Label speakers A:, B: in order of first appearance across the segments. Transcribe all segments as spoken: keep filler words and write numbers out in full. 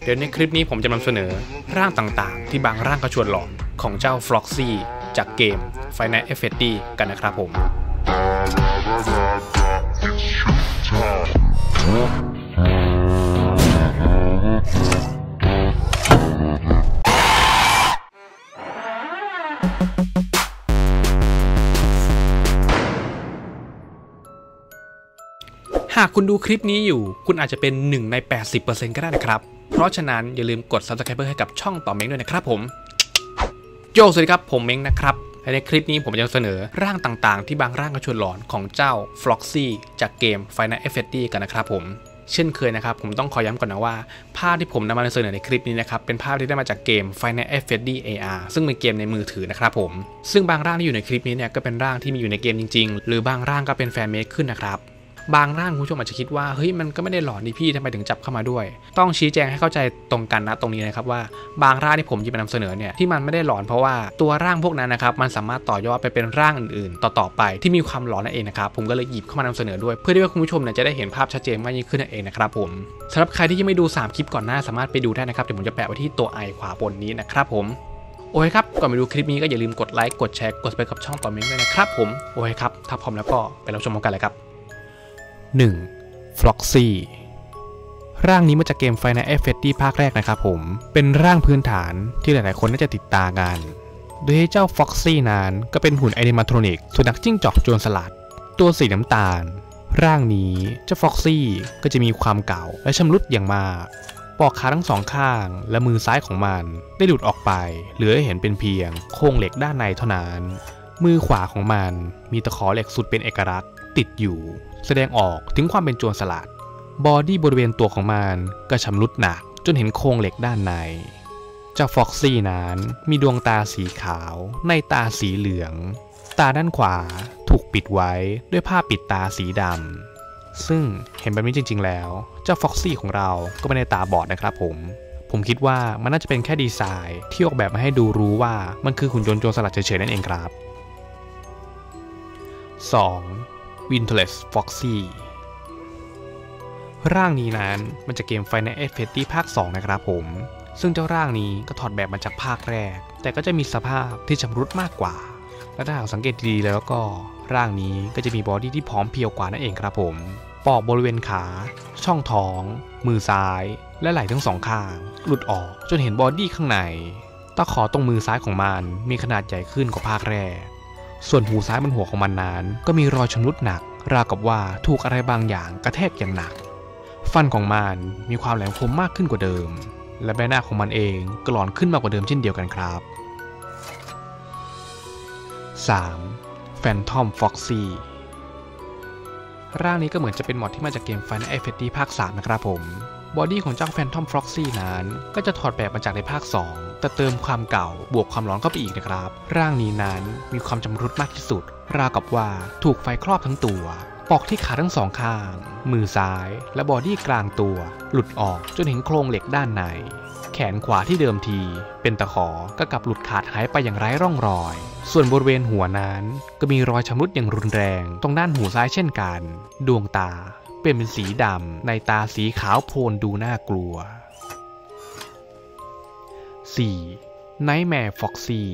A: เดี๋ยวในคลิปนี้ผมจะนำเสนอร่างต่างๆที่บางร่างก็ชวนหลอนของเจ้า Froxy จากเกม Final เอฟ เอส ดี กันนะครับผมหากคุณดูคลิปนี้อยู่คุณอาจจะเป็นหนึ่งใน แปดสิบเปอร์เซ็นต์ ก็ได้นะครับเพราะฉะนั้นอย่าลืมกด ซับสไครบ์ ให้กับช่องต่อเม้งด้วยนะครับผมโยสวัสดีครับผมเม้งนะครับในคลิปนี้ผมจะเสนอร่างต่างๆที่บางร่างก็ชวนหลอนของเจ้า Froxy จากเกม Final เอฟ เอส ดี กันนะครับผมเช่นเคยนะครับผมต้องขอย้ำก่อนนะว่าภาพที่ผมนำมาเสนอในคลิปนี้นะครับเป็นภาพที่ได้มาจากเกม Final เอฟ เอส ดี เอ อาร์ ซึ่งเป็นเกมในมือถือนะครับผมซึ่งบางร่างที่อยู่ในคลิปนี้เนี่ยก็เป็นร่างที่มีอยู่ในเกมจริงๆหรือบางร่างก็เป็นแฟนเมคขึ้นนะครับบางร่างคุณผู้ชมอาจจะคิดว่าเฮ้ยมันก็ไม่ได้หลอนนี่พี่ทำไมถึงจับเข้ามาด้วยต้องชี้แจงให้เข้าใจตรงกันนะตรงนี้นะครับว่าบางร่างที่ผมหยิบมานำเสนอเนี่ยที่มันไม่ได้หลอนเพราะว่าตัวร่างพวกนั้นนะครับมันสามารถต่อยอดไปเป็นร่างอื่นๆต่อๆไปที่มีความหลอนนั่นเองนะครับผมก็เลยหยิบเข้ามานำเสนอด้วยเพื่อที่ว่าคุณผู้ชมเนี่ยจะได้เห็นภาพชัดเจนมากยิ่งขึ้นนั่นเองนะครับผมสำหรับใครที่ยังไม่ดูสามคลิปก่อนหน้าสามารถไปดูได้นะครับเดี๋ยวผมจะแปะไว้ที่ตัวไอขวาบนนี้นะครับผมโอเคครับก่อนไปดูคลิปนี้ก็อย่าลืมกดไลค์กดแชร์กดไปกับช่องต่อเม้งด้วยนะครับผมโอเคครับถ้าพร้อมแล้วก็ไปรับชมกันเลยครับหนึ่ง Froxy ร่างนี้มาจากเกม Final เอฟ เอส ดี ภาคแรกนะครับผมเป็นร่างพื้นฐานที่หลายๆคนน่าจะติดตามกันโดยเจ้า Froxy นั้นก็เป็นหุ่นแอนิมาทรอนิกสุนัขจิ้งจอกโจรสลัดตัวสีน้ำตาลร่างนี้เจ้า Froxy ก็จะมีความเก่าและชำรุดอย่างมากปอกขาทั้งสองข้างและมือซ้ายของมันได้หลุดออกไปเหลือให้เห็นเป็นเพียงโครงเหล็กด้านในเท่านั้นมือขวาของมันมีตะขอเหล็กสุดเป็นเอกลักษณ์ติดอยู่แสดงออกถึงความเป็นโจรสลัดบอดี้บริเวณตัวของมันก็ชำรุดหนักจนเห็นโครงเหล็กด้านในเจ้า Froxy นั้นมีดวงตาสีขาวในตาสีเหลืองตาด้านขวาถูกปิดไว้ด้วยผ้าปิดตาสีดำซึ่งเห็นแบบนี้จริงๆแล้วเจ้า Froxy ของเราก็ไม่ได้ตาบอดนะครับผมผมคิดว่ามันน่าจะเป็นแค่ดีไซน์ที่ออกแบบมาให้ดูรู้ว่ามันคือหุ่นยนต์โจรสลัดเฉยๆนั่นเองครับ สองWinterless Froxy ร่างนี้นั้นมันจะเกม Final เอฟ เอส ดี ภาคสองนะครับผมซึ่งเจ้าร่างนี้ก็ถอดแบบมาจากภาคแรกแต่ก็จะมีสภาพที่ชำรุดมากกว่าและถ้าหากสังเกตดีๆแล้วก็ร่างนี้ก็จะมีบอดี้ที่พร้อมเพรียวกว่านั่นเองครับผมปอกบริเวณขาช่องท้องมือซ้ายและไหล่ทั้งสองข้างหลุดออกจนเห็นบอดี้ข้างในตะขอตรงมือซ้ายของมันมีขนาดใหญ่ขึ้นกว่าภาคแรกส่วนหูซ้ายบนหัวของมันนั้นก็มีรอยชำรุดหนักราวกับว่าถูกอะไรบางอย่างกระแทกอย่างหนักฟันของมันมีความแหลมคมมากขึ้นกว่าเดิมและใบหน้าของมันเองก็หลอนขึ้นมากกว่าเดิมเช่นเดียวกันครับ สาม Phantom Froxy ร่างนี้ก็เหมือนจะเป็นมอดที่มาจากเกม Final เอฟ เอส ดี ภาคสามนะครับผมบอดี้ของเจ้า Phantom Froxy นั้นก็จะถอดแบบมาจากในภาคสองแต่เติมความเก่าบวกความร้อนเข้าไปอีกนะครับร่างนี้นั้นมีความชำรุดมากที่สุดราวกับว่าถูกไฟครอบทั้งตัวปอกที่ขาทั้งสองข้างมือซ้ายและบอดี้กลางตัวหลุดออกจนเห็นโครงเหล็กด้านในแขนขวาที่เดิมทีเป็นตะขอก็กลับหลุดขาดหายไปอย่างไร้ร่องรอยส่วนบริเวณหัวนั้นก็มีรอยชำรุดอย่างรุนแรงตรงด้านหูซ้ายเช่นกันดวงตาเปลี่ยนเป็นสีดำในตาสีขาวโพลนดูน่ากลัว สี่ Nightmare Froxy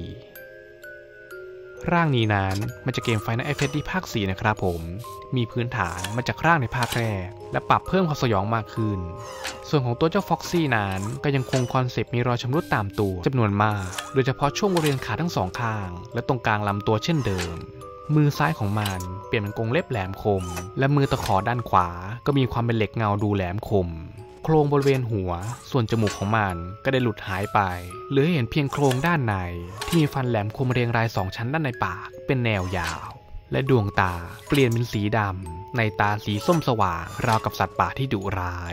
A: ร่างนี้นั้นมันจะเกม Final เอฟ เอส ดี ภาคสี่นะครับผมมีพื้นฐานมาจากร่างในภาคแรกและปรับเพิ่มความสยองมากขึ้นส่วนของตัวเจ้า Froxy นั้นก็ยังคงคอนเซปต์มีรอยชำรุดตามตัวจำนวนมากโดยเฉพาะช่วงบริเวณขาทั้งสองข้างและตรงกลางลำตัวเช่นเดิมมือซ้ายของมันเปลี่ยนเป็นกรงเล็บแหลมคมและมือตะขอด้านขวาก็มีความเป็นเหล็กเงาดูแหลมคมโครงบริเวณหัวส่วนจมูกของมันก็ได้หลุดหายไปเหลือให้เห็นเพียงโครงด้านในที่มีฟันแหลมคมเรียงรายสองชั้นด้านในปากเป็นแนวยาวและดวงตาเปลี่ยนเป็นสีดำในตาสีส้มสว่างราวกับสัตว์ป่าที่ดุร้าย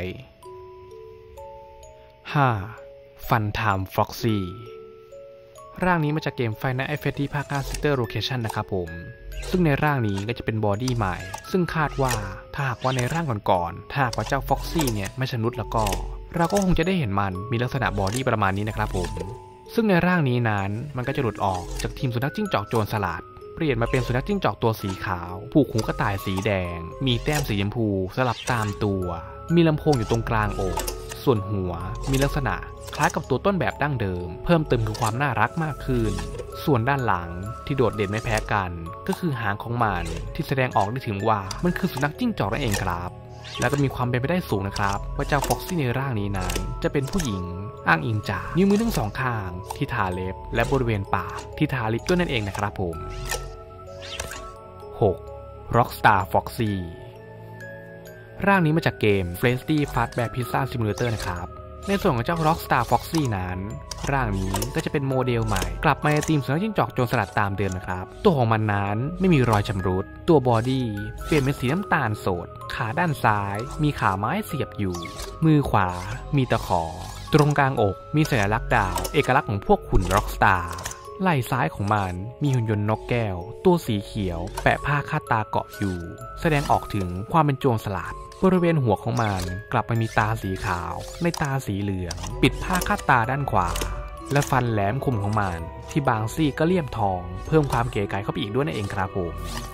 A: ห้า Funtime Froxy ร่างนี้มาจากเกม Final เอฟ เอส ดี ภาคห้า Sister Location นะครับผมซึ่งในร่างนี้ก็จะเป็นบอดี้ใหม่ซึ่งคาดว่าถ้าหากว่าในร่างก่อนๆถ้าหากว่าเจ้า Froxy เนี่ยไม่ชำรุดแล้วก็เราก็คงจะได้เห็นมันมีลักษณะบอดี้ประมาณนี้นะครับผมซึ่งในร่างนี้นั้นมันก็จะหลุดออกจากทีมสุนัขจิ้งจอกโจรสลัดเปลี่ยนมาเป็นสุนัขจิ้งจอกตัวสีขาวผูกหูกระต่ายสีแดงมีแต้มสีชมพูสลับตามตัวมีลำโพงอยู่ตรงกลางอกส่วนหัวมีลักษณะคล้ายกับตัวต้นแบบดั้งเดิมเพิ่มเติมคือความน่ารักมากขึ้นส่วนด้านหลังที่โดดเด่นไม่แพ้กันก็คือหางของมันที่แสดงออกได้ถึงว่ามันคือสุนัขจิ้งจอกนั่นเองครับแล้วก็มีความเป็นไปได้สูงนะครับว่าเจ้าฟ็อกซี่ในร่างนี้นั้นจะเป็นผู้หญิงอ้างอิงจากนิ้วมือทั้งสองข้างที่ทาเล็บและบริเวณปากที่ทาลิปด้วยนั่นเองนะครับผม หก Rockstar Foxy ร่างนี้มาจากเกม Flashy Fazbear Pizza Simulator นะครับในส่วนของเจ้า Rockstar Foxy นั้นร่างนี้ก็จะเป็นโมเดลใหม่กลับมาในธีมสุนัขจิ้งจอกโจรสลัดตามเดิมนะครับตัวของมันนั้นไม่มีรอยชำรุดตัวบอดี้เปลี่ยนเป็นสีน้ำตาลสดขาด้านซ้ายมีขาไม้เสียบอยู่มือขวามีตะขอตรงกลางอกมีสัญลักษณ์ดาวเอกลักษณ์ของพวกขุน Rockstar ไหล่ซ้ายของมันมีหุ่นยนต์นกแก้วตัวสีเขียวแปะผ้าคาดตาเกาะอยู่แสดงออกถึงความเป็นโจรสลัดบริเวณหัวของมันกลับมามีตาสีขาวในตาสีเหลืองปิดผ้าคาดตาด้านขวาและฟันแหลมคมของมันที่บางซี่ก็เลี่ยมทองเพิ่มความเก๋ไก๋เข้าไปอีกด้วยนั่นเองครับผม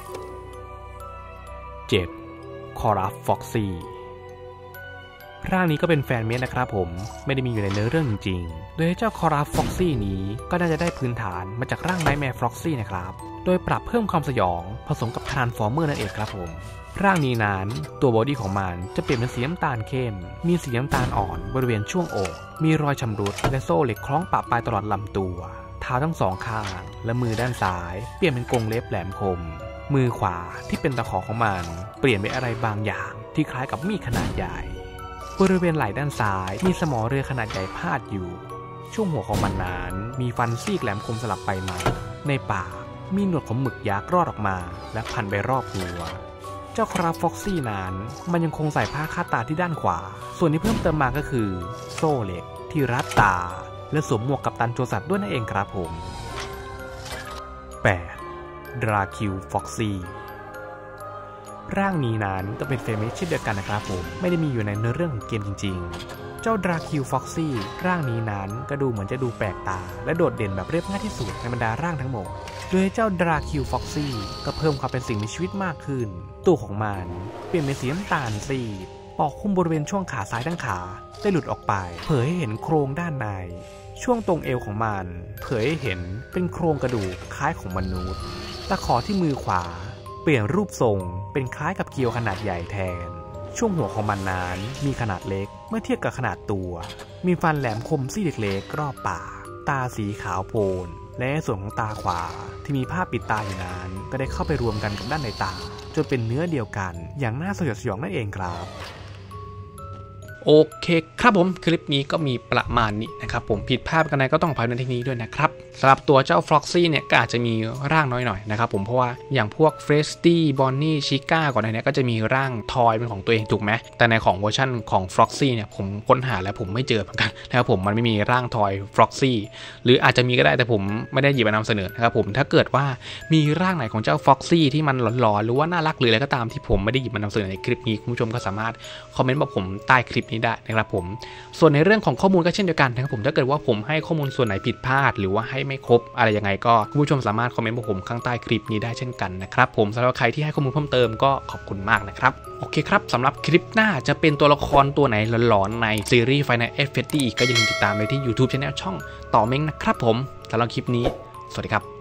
A: เจ็ด Korath Foxy ร่างนี้ก็เป็นแฟนเมดนะครับผมไม่ได้มีอยู่ในเนื้อเรื่องจริงๆโดยเจ้า Korath Foxy นี้ก็น่าจะได้พื้นฐานมาจากร่าง Nightmare Foxy นะครับโดยปรับเพิ่มความสยองผสมกับ Transformer นั่นเองครับผมร่างนี้นั้นตัวบอดี้ของมันจะเปลี่ยนเป็นสีน้ำตาลเข้มมีสีน้ำตาลอ่อนบริเวณช่วงอกมีรอยชำรุดและโซ่เหล็กคล้องปะปลายตลอดลำตัวเท้าทั้งสองข้างและมือด้านซ้ายเปลี่ยนเป็นกรงเล็บแหลมคมมือขวาที่เป็นตะขอของมันเปลี่ยนเป็นอะไรบางอย่างที่คล้ายกับมีดขนาดใหญ่บริเวณไหล่ด้านซ้ายมีสมอเรือขนาดใหญ่พาดอยู่ช่วงหัวของมันนั้นมีฟันซีกแหลมคมสลับไปมาในปากมีหนวดของหมึกยักษ์รอดออกมาและพันไปรอบหัวเจ้าคราฟฟ็อกซี่นั้นมันยังคงใส่ผ้าคาดตาที่ด้านขวาส่วนที่เพิ่มเติมมาก็คือโซ่เหล็กที่รัดตาและสวมหมวกกัปตันโจรสลัดด้วยนั่นเองครับผม แปด Dracul Foxy ร่างนี้นั้นก็เป็นเฟรมเช่นเดียวกันนะครับผมไม่ได้มีอยู่ในเนื้อเรื่องของเกมจริงๆเจ้า Dracul Foxy ร่างนี้นั้นก็ดูเหมือนจะดูแปลกตาและโดดเด่นแบบเรียบง่ายที่สุดในบรรดาร่างทั้งหมดโดยเจ้า Dracul Foxy ก็เพิ่มความเป็นสิ่งมีชีวิตมากขึ้นตัวของมันเปลี่ยนเป็นสีน้ำตาลซีดปอกหุ้มบริเวณช่วงขาซ้ายทั้งขาได้หลุดออกไปเผยให้เห็นโครงด้านในช่วงตรงเอวของมันเผยให้เห็นเป็นโครงกระดูกคล้ายของมนุษย์ตะขอที่มือขวาเปลี่ยนรูปทรงเป็นคล้ายกับเกลียวขนาดใหญ่แทนช่วงหัวของมันนั้นมีขนาดเล็กเมื่อเทียบกับขนาดตัวมีฟันแหลมคมซี่เล็กๆรอบปากตาสีขาวโพลนและส่วนของตาขวาที่มีผ้าปิดตาอยู่นั้นก็ได้เข้าไปรวมกันกับด้านในตาจนเป็นเนื้อเดียวกันอย่างน่าสยดสยองนั่นเองครับโอเคครับผมคลิปนี้ก็มีประมาณนี้นะครับผมผิดพลาดกันไหนก็ต้องขออภัยในที่นี้ด้วยนะครับสำหรับตัวเจ้า Foxy เนี่ยก็อาจจะมีร่างน้อยหน่อยนะครับผมเพราะว่าอย่างพวก Fresty Bonnie Chica ก่อนหน้านี้ก็จะมีร่างทอยเป็นของตัวเองถูกไหมแต่ในของเวอร์ชันของ Foxy เนี่ยผมค้นหาแล้วผมไม่เจอเหมือนกันนะครับผมมันไม่มีร่างทอย Foxy หรืออาจจะมีก็ได้แต่ผมไม่ได้หยิบมานำเสนอนะครับผมถ้าเกิดว่ามีร่างไหนของเจ้า Foxy ที่มันหลอนๆหรือว่าน่ารักหรืออะไรก็ตามที่ผมไม่ได้หยิบมานำเสนอในคลิปนี้คุณผู้ชมก็สามารถคอมเมนต์บอกผมใต้คลิปนี้ได้นะครับผมส่วนในเรื่องของข้อมูลก็เช่นเดียวกันนะครับผมถ้าเกิดว่าผมให้ข้อมูลส่วนไหนผิดพลาดหรือว่าให้ไม่ครบอะไรยังไงก็คุณผู้ชมสามารถคอมเมนต์บอกผมข้างใต้คลิปนี้ได้เช่นกันนะครับผมสำหรับใครที่ให้ข้อมูลเพิ่มเติมก็ขอบคุณมากนะครับโอเคครับสำหรับคลิปหน้าจะเป็นตัวละครตัวไหนหลอนๆในซีรีส์ Final Fantasy ก็อย่าลืมติดตามเลยที่ YouTube Channel ช่องต่อเม้งนะครับผมสำหรับคลิปนี้สวัสดีครับ